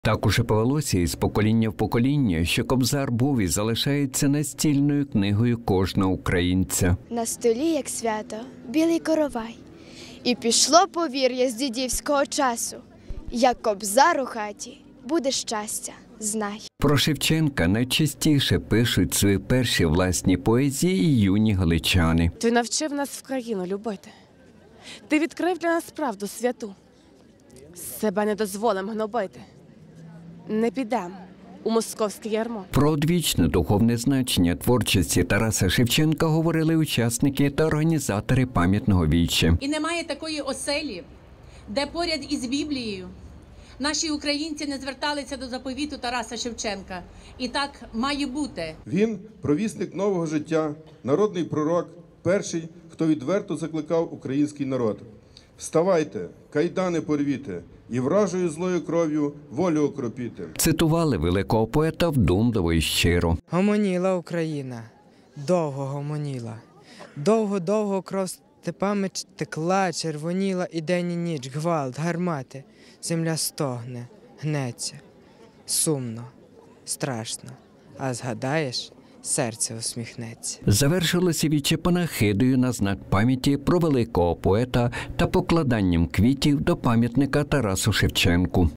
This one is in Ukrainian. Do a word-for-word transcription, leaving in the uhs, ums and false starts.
Так уже повелося із покоління в покоління, що Кобзар був і залишається настільною книгою кожного українця. На столі, як свято, білий коровай. І пішло повір'я з дідівського часу. Як Кобзар у хаті, буде щастя, знай. Про Шевченка найчастіше пишуть свої перші власні поезії юні галичани. Ти навчив нас в країну любити. Ти відкрив для нас правду святу. Себе не дозволим гнобити. Не підем у московське ярмо. Про одвічне духовне значення творчості Тараса Шевченка говорили учасники та організатори пам'ятного віче. І немає такої оселі, де поряд із Біблією наші українці не зверталися до заповіту Тараса Шевченка. І так має бути. Він – провісник нового життя, народний пророк, перший, хто відверто закликав український народ. «Вставайте, кайдани порвіте, і вражою злою кров'ю волю окропіте». Цитували великого поета вдумливо і щиро. Гомоніла Україна, довго гомоніла. Довго-довго кров степами текла, червоніла і день і ніч, гвалт, гармати. Земля стогне, гнеться, сумно, страшно, а згадаєш, серце усміхнеться. Завершилося віче панахидою на знак пам'яті про великого поета та покладанням квітів до пам'ятника Тарасу Шевченку.